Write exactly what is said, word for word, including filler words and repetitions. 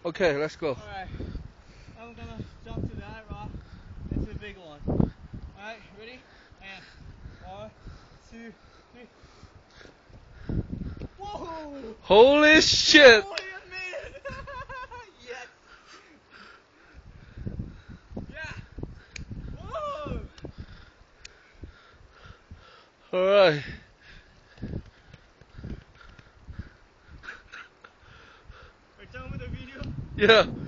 Okay, let's go. Alright, I'm gonna jump to that rock. It's a big one. Alright, ready? And one, two, three. Whoa! Holy shit! Oh, you made it! Yes! Yeah! Whoa! Alright. Are you done with the video? Yeah.